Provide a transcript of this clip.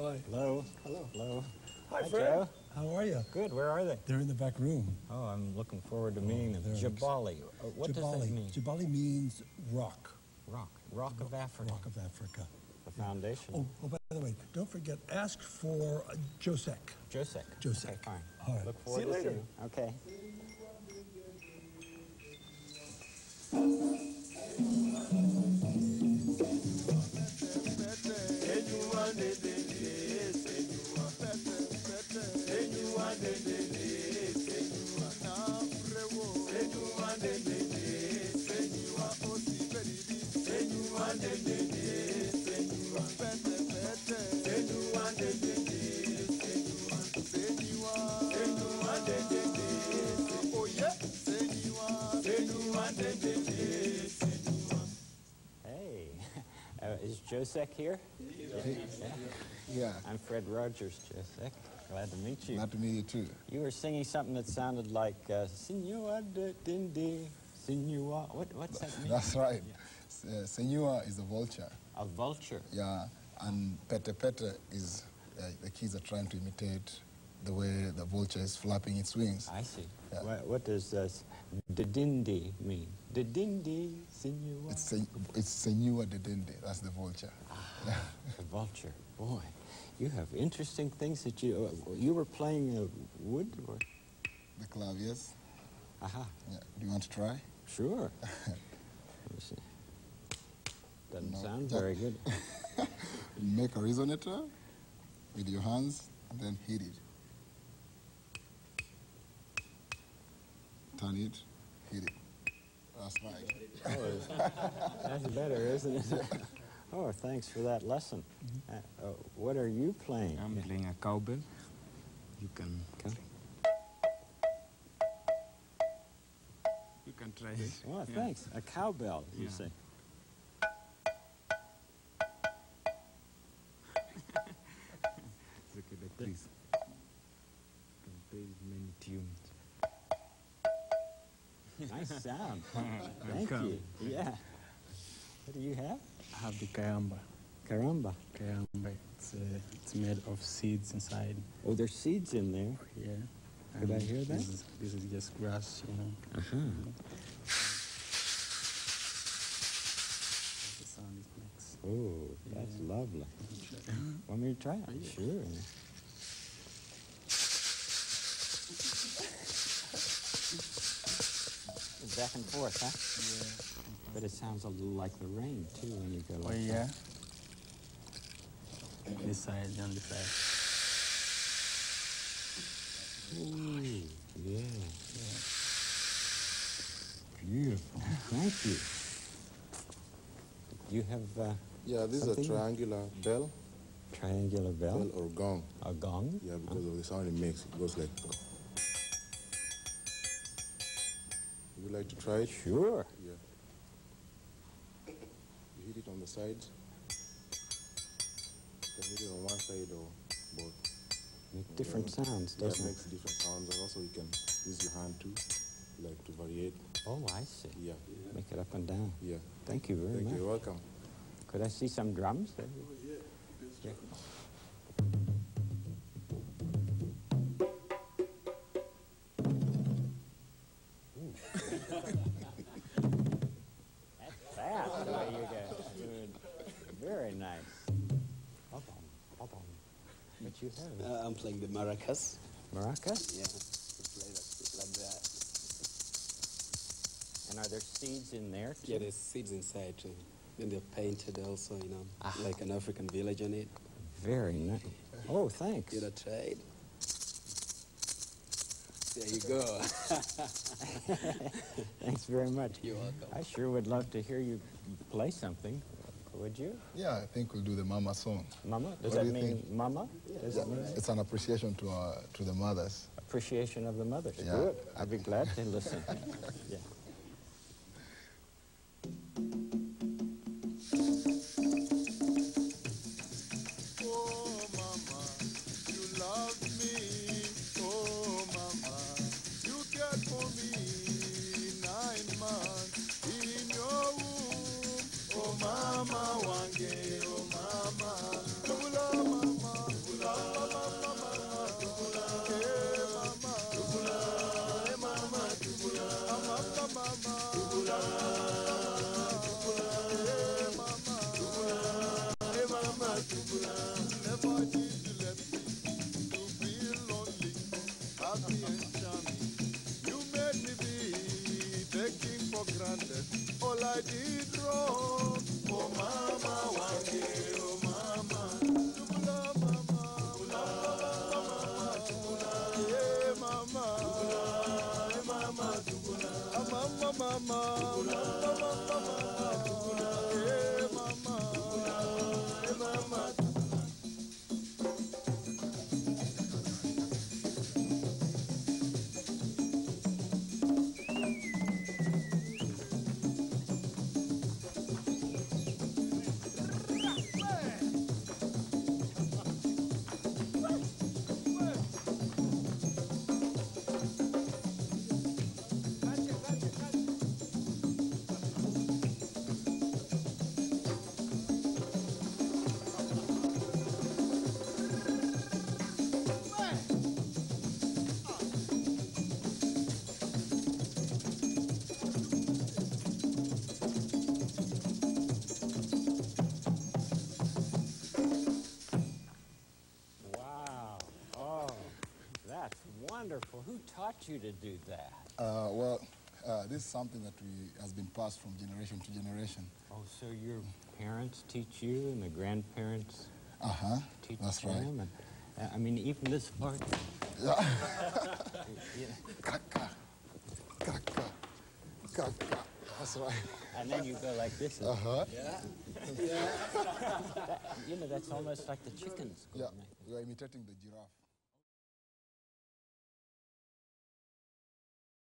Hi. Hello. Hello. Hello. Hi, Hi, Fred. Joe. How are you? Good. Where are they? They're in the back room. Oh, I'm looking forward to meeting them. Jabali. What does that mean? Jabali means rock. Rock. Rock of Afrika. Rock of Africa. The foundation. Oh, by the way, don't forget, ask for Josek. Josek. Josek. Okay, fine. All right. Look forward See you to later. seeing you. Okay. Hey, is Josek here? Yeah. I'm Fred Rogers, Josek. Glad to meet you. Glad to meet you too. You were singing something that sounded like Senua de Dindi, Senua. What's that mean? That's right. Senua is a vulture. A vulture. Yeah, and pete pete is the kids are trying to imitate the way the vulture is flapping its wings. I see. Yeah. What does de Dindi mean? De Dindi, Senua. It's Senua de Dindi. That's the vulture. Ah, the vulture. Boy, you have interesting things that you were playing wood or? The claviers. Aha. Yeah. Do you want to try? Sure. Let me see. Doesn't sound very good. Make a resonator with your hands and then hit it. Turn it, hit it. That's right. Oh, that's better, isn't it? Oh, thanks for that lesson. What are you playing? I'm playing a cowbell. You can try it. Oh, thanks. A cowbell, you say. It's okay, like this. You can play many tunes. Nice sound. Thank you. Yeah. What do you have? I have the caramba. Caramba. Caramba. It's made of seeds inside. Oh, there's seeds in there. Yeah. Could I hear that? This is just grass, you know. The sound it makes. Oh, that's lovely. Want me to try it? Sure. Back and forth, huh? Yeah. But it sounds a little like the rain, too, when you go like yeah. This side and this side. Ooh, yeah. Beautiful. Thank you. You have, yeah, this is a triangular bell. Triangular bell? Bell or gong. A gong? Yeah, because of the sound it makes. It goes like... Would you like to try it? Sure. Yeah. You hit it on the sides. You can hit it on one side or both. Make different sounds, doesn't it? Makes different sounds. And also you can use your hand too, like to variate. Oh, I see. Yeah. Make it up and down. Yeah. Thank you very much. You're welcome. Could I see some drums? Oh, yeah. Yeah. That's fast the way you guys doing. Very nice. Hold on. What you have? I'm playing the maracas. Maracas? Yeah, play like that. And are there seeds in there too? Yeah, there's seeds inside too. Then they're painted also, you know, like an African village on it. Very nice. Oh, thanks. You know, try it. There you go. Thanks very much. You're welcome. I sure would love to hear you play something. Would you? Yeah, I think we'll do the Mama song. Mama? Does that mean Mama? Does it mean it's an appreciation to the mothers. Appreciation of the mothers. Yeah. Good. I'd be glad to listen. Yeah. Mama wange, oh mama, tula mama. for granted. All I did wrong. Oh mama, wange, oh mama. Tubula mama, tubula, yeah mama. Tubula, mama, tubula. Mama, mama, tubula, yeah mama. Tubula, mama. Wow. Oh, that's wonderful. Who taught you to do that? This is something that has been passed from generation to generation. Oh, so your parents teach you and the grandparents teach That's them? right. And, I mean, even this part? Yeah. Yeah. Kaka, kaka, kaka. That's right. And then you go like this. Uh-huh. That, you know, that's almost like the chickens. Yeah, we are imitating the giraffe.